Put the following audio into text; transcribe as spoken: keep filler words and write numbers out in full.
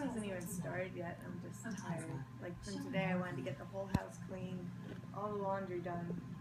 hasn't even started yet. I'm just tired. Like from today, I wanted to get the whole house cleaned, all the laundry done.